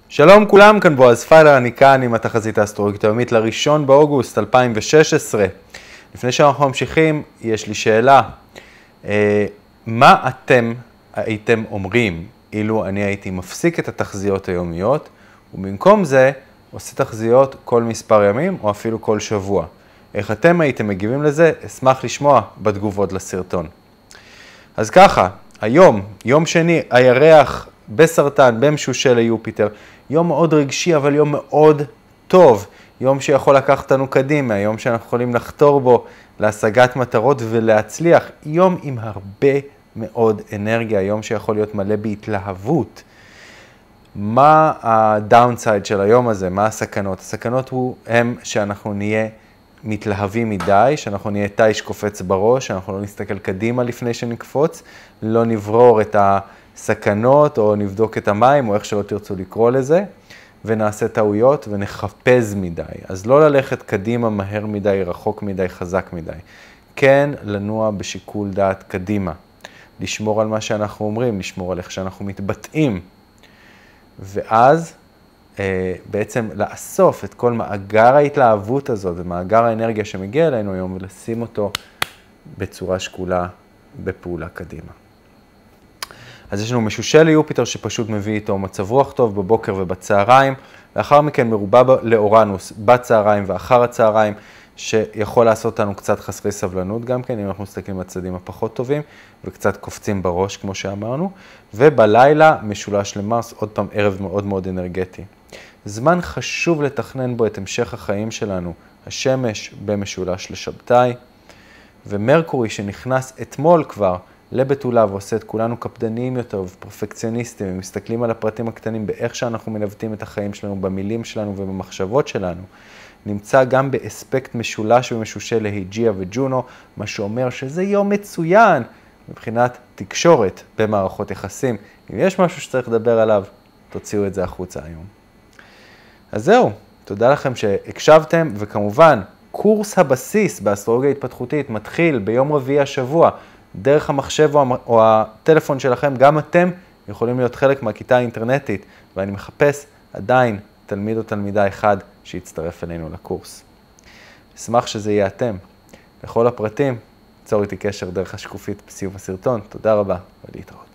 שלום כולם, כאן בועז פיילר, אני כאן עם התחזית האסטרולוגית היומית ל1 באוגוסט 2016. לפני שאנחנו ממשיכים, יש לי שאלה. מה אתם הייתם אומרים אילו אני הייתי מפסיק את התחזיות היומיות, ובמקום זה עושה תחזיות כל מספר ימים או אפילו כל שבוע? איך אתם הייתם מגיבים לזה? אשמח לשמוע בתגובות לסרטון. אז ככה, היום, יום שני, הירח בסרטן, במשושל ליופיטר, יום מאוד רגשי, אבל יום מאוד טוב. יום שיכול לקחת אותנו קדימה, יום שאנחנו יכולים לחתור בו להשגת מטרות ולהצליח. יום עם הרבה מאוד אנרגיה, יום שיכול להיות מלא בהתלהבות. מה הדאונסייד של היום הזה? מה הסכנות? הסכנות הם שאנחנו נהיה מתלהבים מדי, שאנחנו נהיה תאי שקופץ בראש, שאנחנו לא נסתכל קדימה לפני שנקפוץ, לא נברור את הסכנות או נבדוק את המים או איך שלא תרצו לקרוא לזה, ונעשה טעויות ונחפז מדי. אז לא ללכת קדימה מהר מדי, רחוק מדי, חזק מדי. כן לנוע בשיקול דעת קדימה. לשמור על מה שאנחנו אומרים, לשמור על איך שאנחנו מתבטאים. ואז בעצם לאסוף את כל מאגר ההתלהבות הזאת ומאגר האנרגיה שמגיע אלינו היום ולשים אותו בצורה שקולה בפעולה קדימה. אז יש לנו משושה ליופיטר שפשוט מביא איתו מצב רוח טוב בבוקר ובצהריים, לאחר מכן מרובה לאורנוס בצהריים ואחר הצהריים, שיכול לעשות אותנו קצת חסרי סבלנות גם כן, אם אנחנו מסתכלים על הצדדים הפחות טובים, וקצת קופצים בראש כמו שאמרנו, ובלילה משולש למרס, עוד פעם ערב מאוד מאוד אנרגטי. זמן חשוב לתכנן בו את המשך החיים שלנו, השמש במשולש לשבתאי, ומרקורי שנכנס אתמול כבר לבתולה ועושה את כולנו קפדניים יותר ופרפקציוניסטים, ומסתכלים על הפרטים הקטנים באיך שאנחנו מנווטים את החיים שלנו, במילים שלנו ובמחשבות שלנו, נמצא גם באספקט משולש ומשושה להיג'יה וג'ונו, מה שאומר שזה יום מצוין מבחינת תקשורת במערכות יחסים. אם יש משהו שצריך לדבר עליו, תוציאו את זה החוצה היום. אז זהו, תודה לכם שהקשבתם, וכמובן, קורס הבסיס באסטרולוגיה התפתחותית מתחיל ביום רביעי השבוע, דרך המחשב או הטלפון שלכם, גם אתם יכולים להיות חלק מהכיתה האינטרנטית, ואני מחפש עדיין תלמיד או תלמידה אחד שיצטרף אלינו לקורס. אשמח שזה יהיה אתם. לכל הפרטים, צור איתי קשר דרך השקופית בסיום הסרטון. תודה רבה ולהתראות.